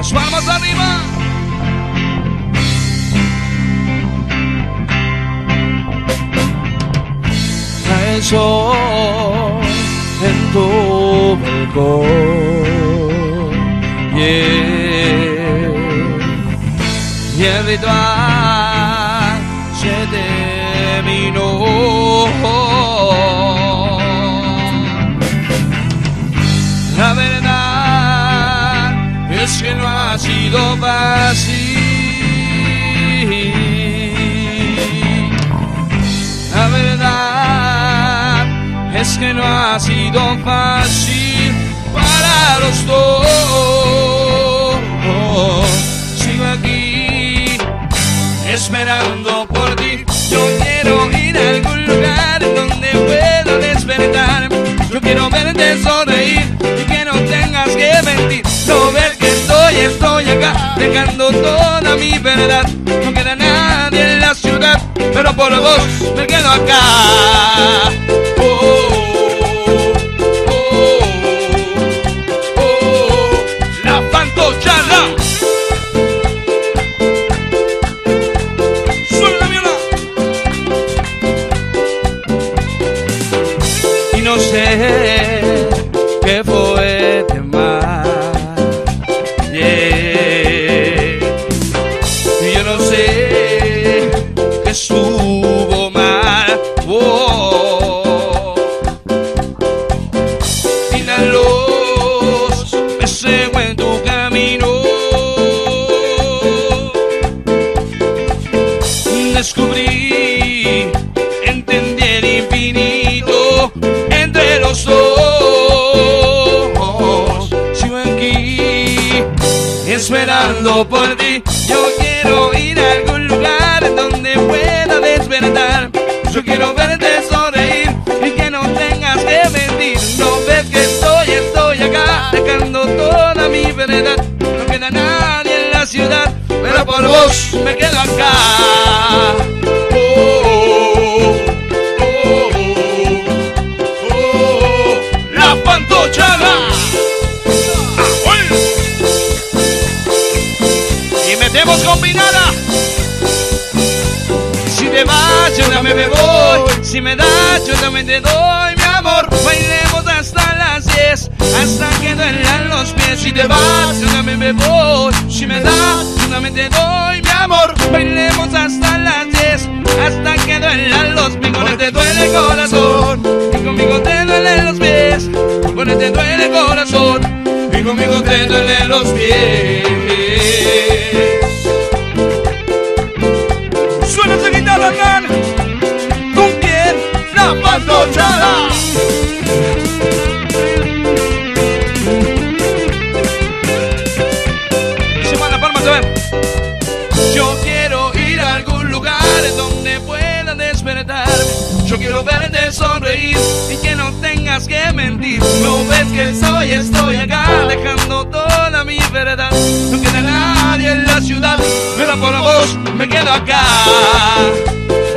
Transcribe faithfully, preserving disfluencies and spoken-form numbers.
Las palmas arriba. El sol en tu balcón, yeah. Y el ritual se terminó. La verdad es que no ha sido fácil. La verdad es que no ha sido fácil para los dos. Sigo aquí esperando por ti. Yo quiero ir a algún lugar donde pueda despertar. Yo quiero verte sonreír y que no tengas que mentir. No ves que estoy, estoy acá, dejando toda mi verdad. No queda nadie en la ciudad, pero por vos me quedo acá. No sé qué fue de mal, yeah. Yo no sé qué estuvo mal, oh. Inhalos, me sigo en tu camino. Descubrí, entendí el infinito entre los dos. Sigo aquí esperando por ti. Yo quiero ir a algún lugar donde pueda despertar. Yo quiero verte sonreír y que no tengas que mentir. No ves que estoy, estoy acá, dejando toda mi verdad. No queda nadie en la ciudad, pero por vos me quedo acá. Y metemos combinada. Si te vas, yo también me voy. Si me das, yo también te doy, mi amor. Bailemos hasta las diez, hasta que duelan los pies. Si te vas, yo también me voy. Si me das, yo también te doy, mi amor. Bailemos hasta las diez, hasta que duelan los pies. Con él te duele el corazón y conmigo te duelen los pies. Con él te duele el corazón y conmigo te duelen los pies. Suena esa guitarra, man. ¿Con quién? La Pantochada. Se van las palmas a ver. Yo quiero ir a algún lugar donde pueda despertarme. Yo quiero verte sonreír y que no tengas que mentir. No ves que soy, estoy acá, dejando toda mi verdad. No queda nadie en la ciudad, pero por vos me quedo acá.